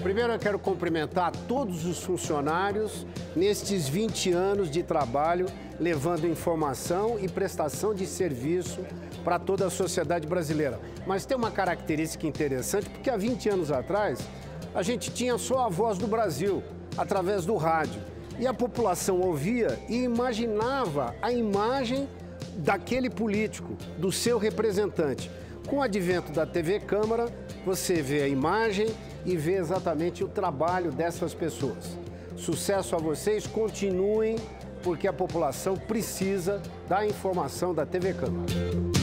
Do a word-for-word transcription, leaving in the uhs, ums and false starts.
Primeiro eu quero cumprimentar todos os funcionários nestes vinte anos de trabalho, levando informação e prestação de serviço para toda a sociedade brasileira. Mas tem uma característica interessante, porque há vinte anos atrás, a gente tinha só a Voz do Brasil, através do rádio. E a população ouvia e imaginava a imagem daquele político, do seu representante. Com o advento da T V Câmara, você vê a imagem e vê exatamente o trabalho dessas pessoas. Sucesso a vocês, continuem, porque a população precisa da informação da T V Câmara.